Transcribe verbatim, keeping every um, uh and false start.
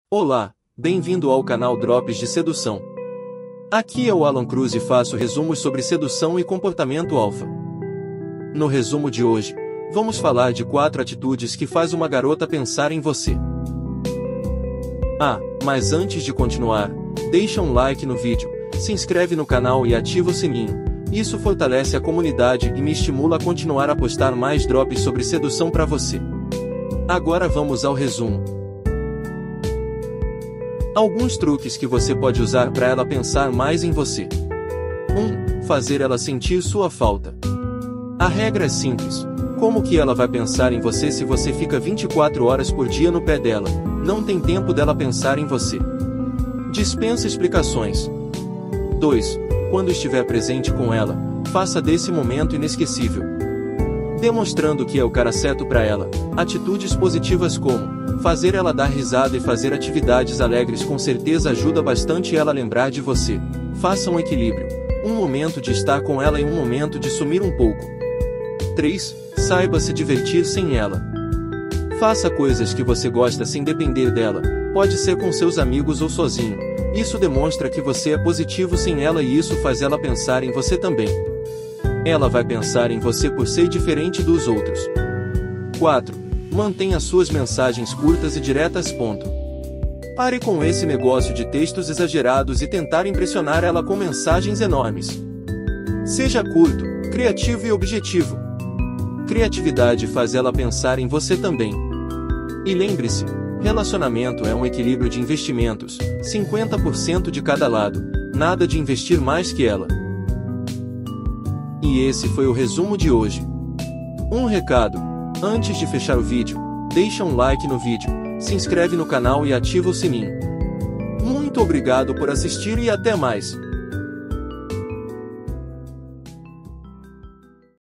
Olá, bem-vindo ao canal Drops de Sedução. Aqui é o Alan Cruz e faço resumos sobre sedução e comportamento alfa. No resumo de hoje, vamos falar de quatro atitudes que faz uma garota pensar em você. Ah, mas antes de continuar, deixa um like no vídeo, se inscreve no canal e ativa o sininho. Isso fortalece a comunidade e me estimula a continuar a postar mais drops sobre sedução para você. Agora vamos ao resumo. Alguns truques que você pode usar para ela pensar mais em você. um. Fazer ela sentir sua falta. A regra é simples. Como que ela vai pensar em você se você fica vinte e quatro horas por dia no pé dela? Não tem tempo dela pensar em você. Dispensa explicações. dois. Quando estiver presente com ela, faça desse momento inesquecível. Demonstrando que é o cara certo para ela. Atitudes positivas como fazer ela dar risada e fazer atividades alegres com certeza ajuda bastante ela a lembrar de você. Faça um equilíbrio. Um momento de estar com ela e um momento de sumir um pouco. três. Saiba se divertir sem ela. Faça coisas que você gosta sem depender dela. Pode ser com seus amigos ou sozinho. Isso demonstra que você é positivo sem ela e isso faz ela pensar em você também. Ela vai pensar em você por ser diferente dos outros. quatro. Mantenha suas mensagens curtas e diretas. Ponto. Pare com esse negócio de textos exagerados e tentar impressionar ela com mensagens enormes. Seja curto, criativo e objetivo. Criatividade faz ela pensar em você também. E lembre-se, relacionamento é um equilíbrio de investimentos, cinquenta por cento de cada lado, nada de investir mais que ela. E esse foi o resumo de hoje. Um recado. Antes de fechar o vídeo, deixa um like no vídeo, se inscreve no canal e ativa o sininho. Muito obrigado por assistir e até mais!